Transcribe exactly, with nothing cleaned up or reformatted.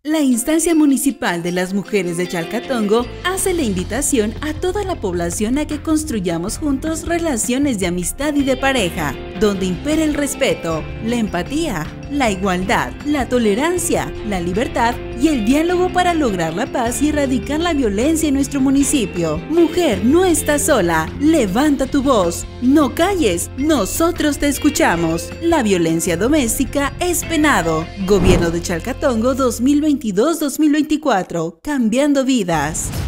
La instancia municipal de las mujeres de Chalcatongo hace la invitación a toda la población a que construyamos juntos relaciones de amistad y de pareja, donde impere el respeto, la empatía, la igualdad, la tolerancia, la libertad y el diálogo para lograr la paz y erradicar la violencia en nuestro municipio. Mujer, no estás sola, levanta tu voz, no calles, nosotros te escuchamos. La violencia doméstica es penado. Gobierno de Chalcatongo dos mil veintidós dos mil veinticuatro, cambiando vidas.